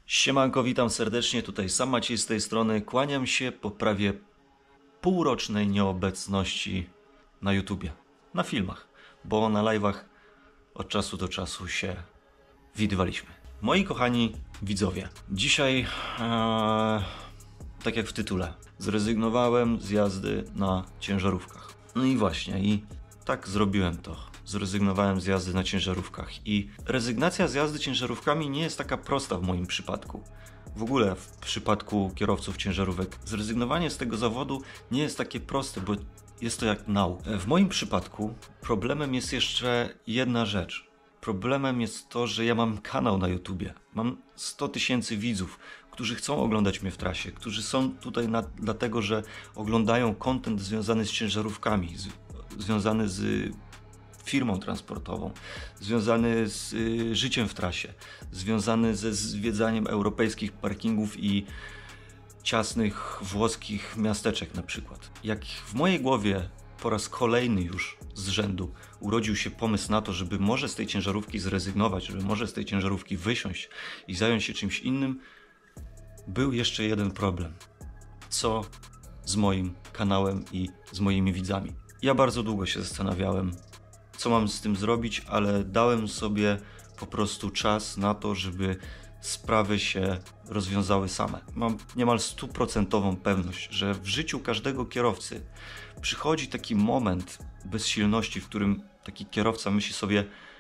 Siemanko, witam serdecznie, tutaj sam Maciej z tej strony. Kłaniam się po prawie półrocznej nieobecności na YouTubie, na filmach, bo na live'ach od czasu do czasu się widywaliśmy. Moi kochani widzowie, dzisiaj, tak jak w tytule, zrezygnowałem z jazdy na ciężarówkach. No i właśnie, i tak zrobiłem to. Zrezygnowałem z jazdy na ciężarówkach i rezygnacja z jazdy ciężarówkami nie jest taka prosta w moim przypadku. W ogóle w przypadku kierowców ciężarówek zrezygnowanie z tego zawodu nie jest takie proste, bo jest to jak nał. W moim przypadku problemem jest jeszcze jedna rzecz. Problemem jest to, że ja mam kanał na YouTubie. Mam 100 000 widzów, którzy chcą oglądać mnie w trasie, którzy są tutaj dlatego, że oglądają content związany z ciężarówkami, związany z firmą transportową, związany z życiem w trasie, związany ze zwiedzaniem europejskich parkingów i ciasnych włoskich miasteczek na przykład. Jak w mojej głowie po raz kolejny już z rzędu urodził się pomysł na to, żeby może z tej ciężarówki zrezygnować, żeby może z tej ciężarówki wysiąść i zająć się czymś innym, był jeszcze jeden problem. Co z moim kanałem i z moimi widzami? Ja bardzo długo się zastanawiałem, co mam z tym zrobić, ale dałem sobie po prostu czas na to, żeby sprawy się rozwiązały same. Mam niemal 100% pewność, że w życiu każdego kierowcy przychodzi taki moment bezsilności, w którym taki kierowca myśli sobie,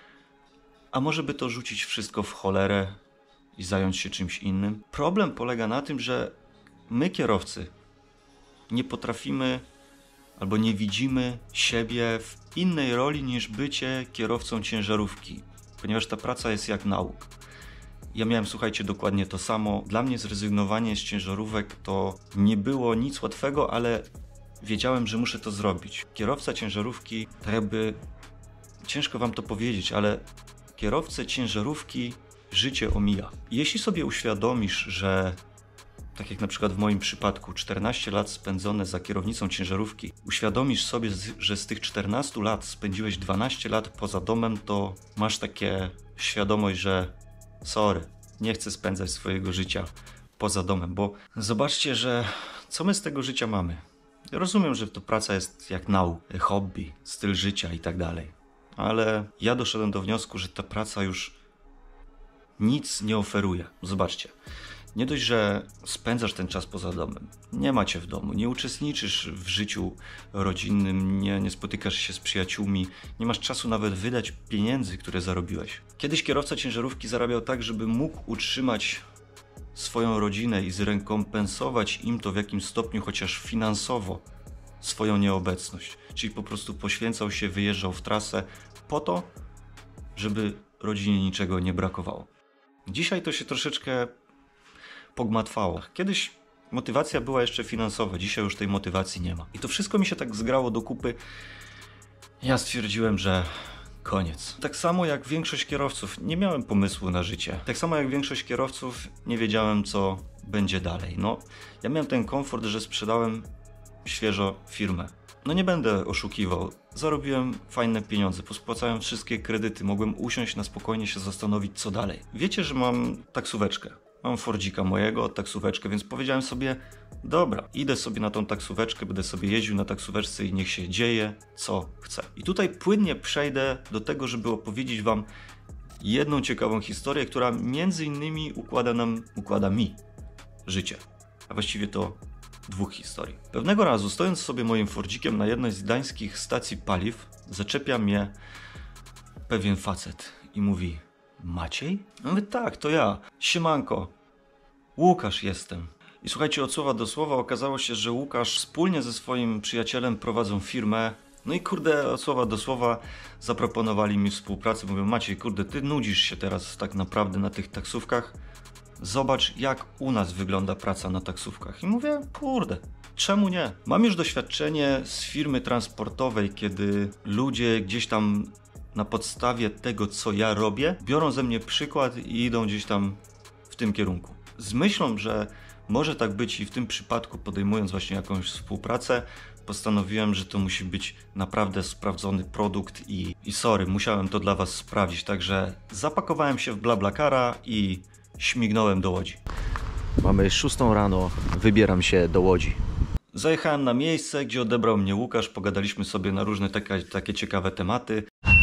a może by to rzucić wszystko w cholerę i zająć się czymś innym. Problem polega na tym, że my kierowcy nie potrafimy albo nie widzimy siebie w innej roli niż bycie kierowcą ciężarówki, ponieważ ta praca jest jak nauk. Ja miałem, słuchajcie, dokładnie to samo. Dla mnie zrezygnowanie z ciężarówek to nie było nic łatwego, ale wiedziałem, że muszę to zrobić. Kierowca ciężarówki, tak jakby, ciężko wam to powiedzieć, ale kierowcę ciężarówki życie omija. Jeśli sobie uświadomisz, że tak jak na przykład w moim przypadku 14 lat spędzone za kierownicą ciężarówki, uświadomisz sobie, że z tych 14 lat spędziłeś 12 lat poza domem, to masz takie świadomość, że sorry, nie chcę spędzać swojego życia poza domem, bo zobaczcie, że co my z tego życia mamy? Ja rozumiem, że to praca jest jak nauk, hobby, styl życia i tak dalej, ale ja doszedłem do wniosku, że ta praca już nic nie oferuje. Zobaczcie. Nie dość, że spędzasz ten czas poza domem, nie macie w domu, nie uczestniczysz w życiu rodzinnym, nie spotykasz się z przyjaciółmi, nie masz czasu nawet wydać pieniędzy, które zarobiłeś. Kiedyś kierowca ciężarówki zarabiał tak, żeby mógł utrzymać swoją rodzinę i zrekompensować im to w jakimś stopniu, chociaż finansowo, swoją nieobecność. Czyli po prostu poświęcał się, wyjeżdżał w trasę po to, żeby rodzinie niczego nie brakowało. Dzisiaj to się troszeczkę pogmatwało. Kiedyś motywacja była jeszcze finansowa, dzisiaj już tej motywacji nie ma. I to wszystko mi się tak zgrało do kupy. Ja stwierdziłem, że koniec. Tak samo jak większość kierowców, nie miałem pomysłu na życie. Tak samo jak większość kierowców, nie wiedziałem, co będzie dalej. No, ja miałem ten komfort, że sprzedałem świeżo firmę. No nie będę oszukiwał. Zarobiłem fajne pieniądze, pospłacałem wszystkie kredyty, mogłem usiąść na spokojnie się zastanowić, co dalej. Wiecie, że mam taksóweczkę. Mam Fordzika mojego, taksóweczkę, więc powiedziałem sobie, dobra, idę sobie na tą taksóweczkę, będę sobie jeździł na taksóweczce i niech się dzieje, co chcę. I tutaj płynnie przejdę do tego, żeby opowiedzieć wam jedną ciekawą historię, która między innymi układa mi życie. A właściwie to dwóch historii. Pewnego razu, stojąc sobie moim Fordzikiem na jednej z gdańskich stacji paliw, zaczepia mnie pewien facet i mówi: Maciej? Ja mówię, tak, to ja. Siemanko, Łukasz jestem. I słuchajcie, od słowa do słowa okazało się, że Łukasz wspólnie ze swoim przyjacielem prowadzą firmę. No i kurde, od słowa do słowa zaproponowali mi współpracę. Mówią, Maciej, kurde, ty nudzisz się teraz tak naprawdę na tych taksówkach. Zobacz, jak u nas wygląda praca na taksówkach. I mówię, kurde, czemu nie? Mam już doświadczenie z firmy transportowej, kiedy ludzie gdzieś tam na podstawie tego, co ja robię, biorą ze mnie przykład i idą gdzieś tam w tym kierunku. Z myślą, że może tak być i w tym przypadku, podejmując właśnie jakąś współpracę, postanowiłem, że to musi być naprawdę sprawdzony produkt i sorry, musiałem to dla was sprawdzić. Także zapakowałem się w BlaBlaCara i śmignąłem do Łodzi. Mamy 6 rano, wybieram się do Łodzi. Zajechałem na miejsce, gdzie odebrał mnie Łukasz, pogadaliśmy sobie na różne takie ciekawe tematy.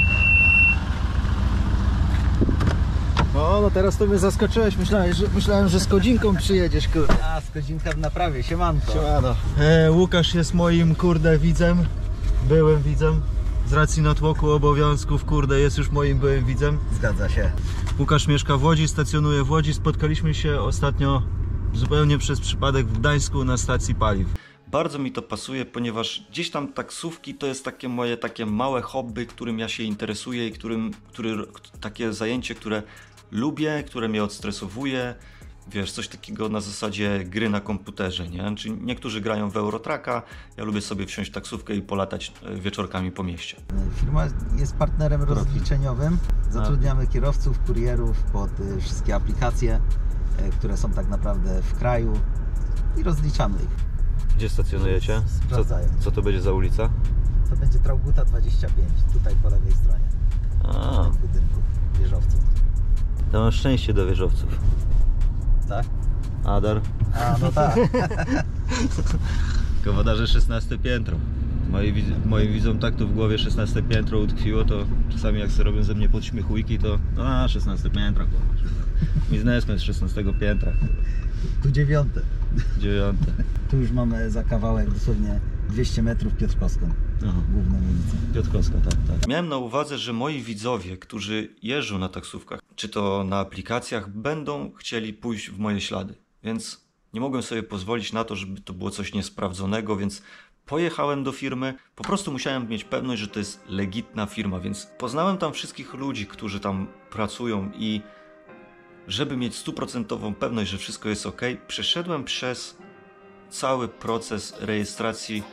No teraz to mnie zaskoczyłeś, myślałem, że z Kodzinką przyjedziesz, kurde. A, z Kodzinka w naprawie, siemanko. Siemano. Łukasz jest moim, kurde, widzem. Byłym widzem. Z racji natłoku obowiązków, kurde, jest już moim byłym widzem. Zgadza się. Łukasz mieszka w Łodzi, stacjonuje w Łodzi. Spotkaliśmy się ostatnio zupełnie przez przypadek w Gdańsku na stacji paliw. Bardzo mi to pasuje, ponieważ gdzieś tam taksówki to jest takie moje małe hobby, którym ja się interesuję i takie zajęcie, które lubię, które mnie odstresowuje. Wiesz, coś takiego na zasadzie gry na komputerze, nie? Czyli niektórzy grają w Eurotracka, ja lubię sobie wsiąść w taksówkę i polatać wieczorkami po mieście. Firma jest partnerem rozliczeniowym. Zatrudniamy kierowców, kurierów pod wszystkie aplikacje, które są tak naprawdę w kraju i rozliczamy ich. Gdzie stacjonujecie? Sprawdzają. Co to będzie za ulica? To będzie Traugutta 25, tutaj po lewej stronie. W tym budynku, w wieżowcu. To masz szczęście do wieżowców. Tak? Adar. A, no tak. Kowodarze 16 piętro. Moim widzom tak to w głowie 16 piętro utkwiło, to czasami jak sobie robią ze mnie podśmiechujki, to 16 piętro. Biznesmen z 16 piętra. Tu 9. 9. Tu już mamy za kawałek dosłownie 200 metrów Piotrkowską, główną ulicę. Piotrkowska, tak. Miałem na uwadze, że moi widzowie, którzy jeżdżą na taksówkach, czy to na aplikacjach, będą chcieli pójść w moje ślady. Więc nie mogłem sobie pozwolić na to, żeby to było coś niesprawdzonego, więc pojechałem do firmy. Po prostu musiałem mieć pewność, że to jest legitna firma, więc poznałem tam wszystkich ludzi, którzy tam pracują i żeby mieć 100% pewność, że wszystko jest ok, przeszedłem przez cały proces rejestracji.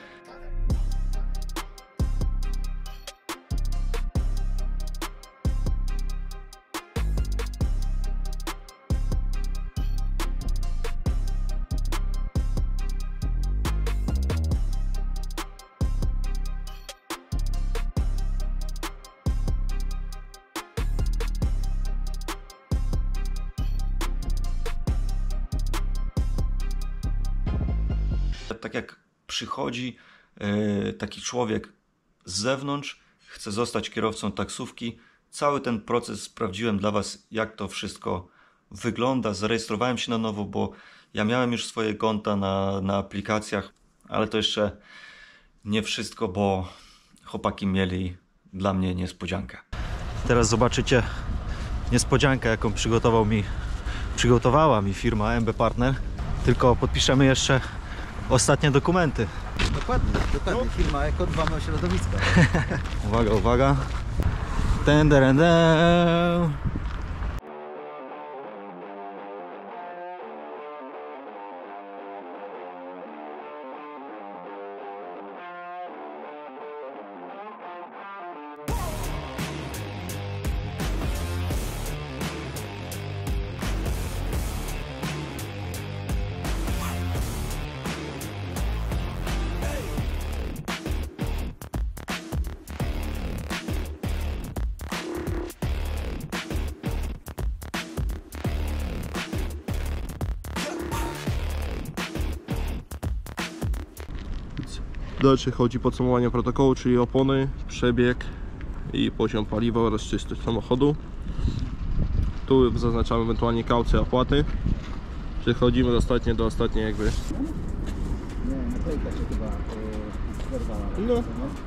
Tak jak przychodzi taki człowiek z zewnątrz, chce zostać kierowcą taksówki, cały ten proces sprawdziłem dla Was, jak to wszystko wygląda. Zarejestrowałem się na nowo, bo ja miałem już swoje konta na aplikacjach, ale to jeszcze nie wszystko, bo chłopaki mieli dla mnie niespodziankę. Teraz zobaczycie niespodziankę, jaką przygotowała mi firma MB Partner. Tylko podpiszemy jeszcze ostatnie dokumenty. Dokładnie. Firma Eko dbamy o środowisko. Uwaga. Tenderendem. Dalej chodzi podsumowanie protokołu, czyli opony, przebieg i poziom paliwa oraz czystość samochodu. Tu zaznaczamy ewentualnie kaucję, opłaty. Przechodzimy do ostatniej jakby. Nie, naklejka się chyba zerwała. No.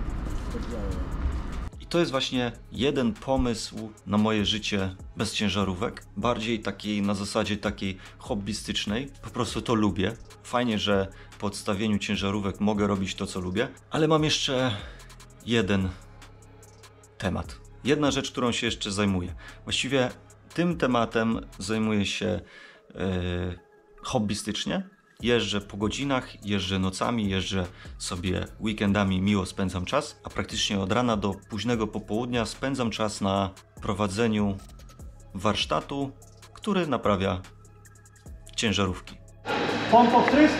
I to jest właśnie jeden pomysł na moje życie bez ciężarówek. Bardziej takiej na zasadzie takiej hobbystycznej. Po prostu to lubię. Fajnie, że po odstawieniu ciężarówek mogę robić to, co lubię. Ale mam jeszcze jeden temat. Jedna rzecz, którą się jeszcze zajmuję. Właściwie tym tematem zajmuję się hobbystycznie. Jeżdżę po godzinach, jeżdżę nocami, jeżdżę sobie weekendami, miło spędzam czas, a praktycznie od rana do późnego popołudnia spędzam czas na prowadzeniu warsztatu, który naprawia ciężarówki. Pompo wtrysk?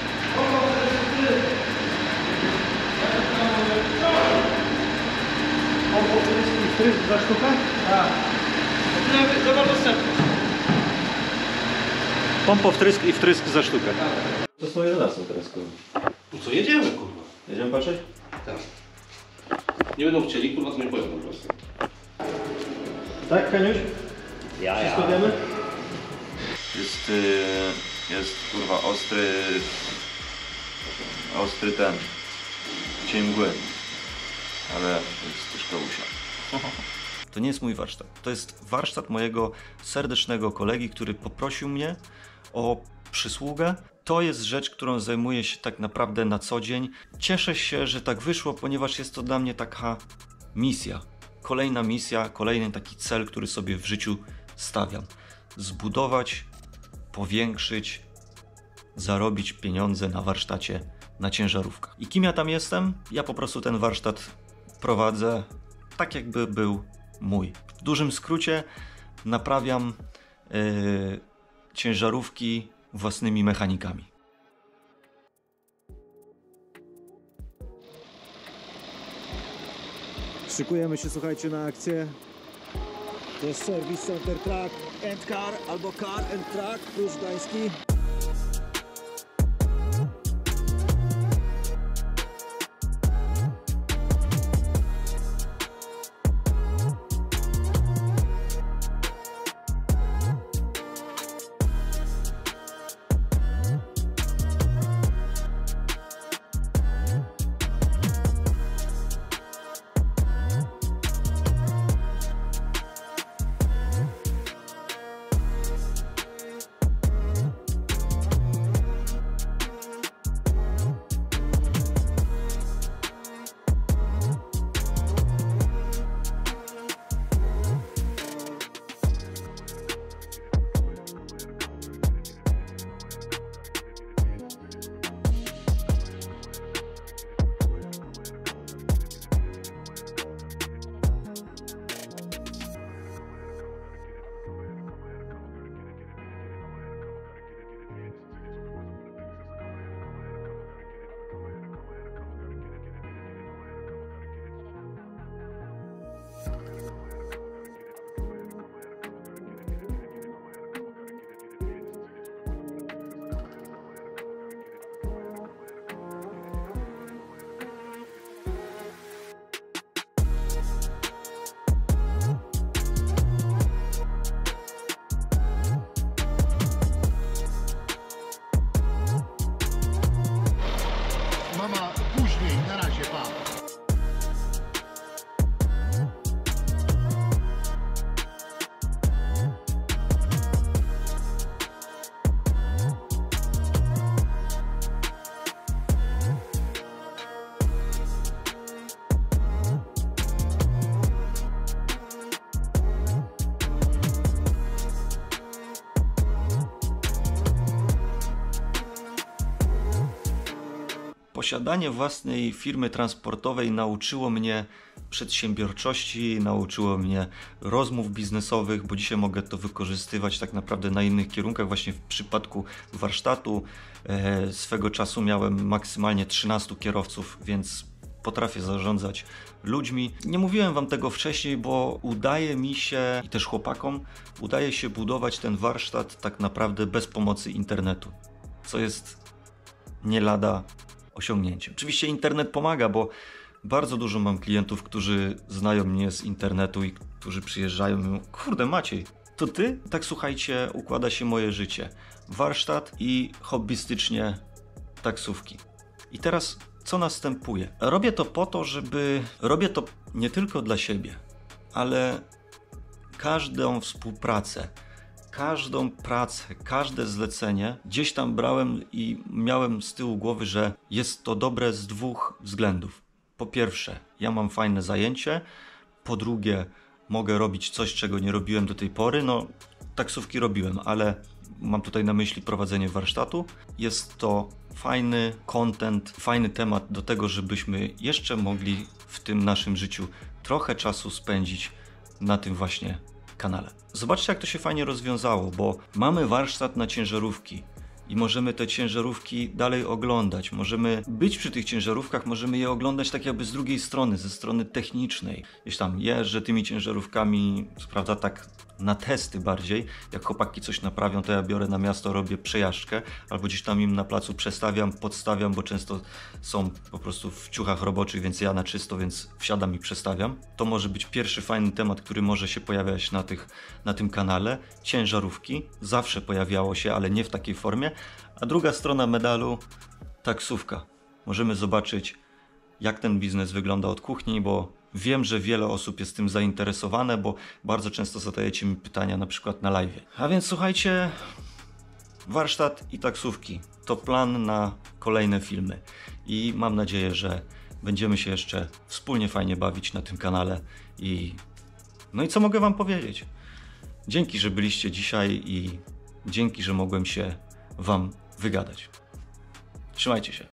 Pompo wtrysk i wtrysk za sztukę? Tak. Za bardzo wstępnie. Pompo wtrysk i wtrysk za sztukę. To są 11 teraz, kurwa. No co, jedziemy, kurwa. Jedziemy patrzeć? Tak. Nie będą chcieli, kurwa, to nie pojadą po prostu. Tak, Kaniuś? Wszystko wiemy? Jest kurwa ostry ten cień mgły, ale jest też kołusia. To nie jest mój warsztat, to jest warsztat mojego serdecznego kolegi, który poprosił mnie o przysługę. To jest rzecz, którą zajmuję się tak naprawdę na co dzień. Cieszę się, że tak wyszło, ponieważ jest to dla mnie taka misja. Kolejna misja, kolejny taki cel, który sobie w życiu stawiam. Zbudować, powiększyć, zarobić pieniądze na warsztacie na ciężarówkach. I kim ja tam jestem? Ja po prostu ten warsztat prowadzę tak, jakby był mój. W dużym skrócie naprawiam ciężarówki własnymi mechanikami. Szykujemy się, słuchajcie, na akcję. To jest Service Center Truck and Car albo Car and Truck, Pruszcz Gdański. Mama, później, na razie, pa. Posiadanie własnej firmy transportowej nauczyło mnie przedsiębiorczości, nauczyło mnie rozmów biznesowych, bo dzisiaj mogę to wykorzystywać tak naprawdę na innych kierunkach. Właśnie w przypadku warsztatu swego czasu miałem maksymalnie 13 kierowców, więc potrafię zarządzać ludźmi. Nie mówiłem wam tego wcześniej, bo udaje mi się i też chłopakom udaje się budować ten warsztat tak naprawdę bez pomocy internetu, co jest nie lada osiągnięciem. Oczywiście internet pomaga, bo bardzo dużo mam klientów, którzy znają mnie z internetu i którzy przyjeżdżają i mówią: kurde Maciej, to ty? Tak, słuchajcie, układa się moje życie. Warsztat i hobbystycznie taksówki. I teraz co następuje? Robię to po to, robię to nie tylko dla siebie, ale każdą współpracę, każdą pracę, każde zlecenie gdzieś tam brałem i miałem z tyłu głowy, że jest to dobre z dwóch względów. Po pierwsze, ja mam fajne zajęcie. Po drugie, mogę robić coś, czego nie robiłem do tej pory. No, taksówki robiłem, ale mam tutaj na myśli prowadzenie warsztatu. Jest to fajny content, fajny temat do tego, żebyśmy jeszcze mogli w tym naszym życiu trochę czasu spędzić na tym właśnie kanale. Zobaczcie, jak to się fajnie rozwiązało, bo mamy warsztat na ciężarówki i możemy te ciężarówki dalej oglądać. Możemy być przy tych ciężarówkach, możemy je oglądać tak jakby z drugiej strony, ze strony technicznej. Gdzieś tam jeżdżę tymi ciężarówkami, prawda, tak na testy bardziej. Jak chłopaki coś naprawią, to ja biorę na miasto, robię przejażdżkę, albo gdzieś tam im na placu przestawiam, podstawiam, bo często są po prostu w ciuchach roboczych, więc ja na czysto, więc wsiadam i przestawiam. To może być pierwszy fajny temat, który może się pojawiać na tym kanale. Ciężarówki zawsze pojawiało się, ale nie w takiej formie. A druga strona medalu, taksówka. Możemy zobaczyć, jak ten biznes wygląda od kuchni, bo wiem, że wiele osób jest tym zainteresowane, bo bardzo często zadajecie mi pytania na przykład na live. A więc słuchajcie, warsztat i taksówki to plan na kolejne filmy i mam nadzieję, że będziemy się jeszcze wspólnie fajnie bawić na tym kanale no i co mogę wam powiedzieć? Dzięki, że byliście dzisiaj i dzięki, że mogłem się wam wygadać. Trzymajcie się.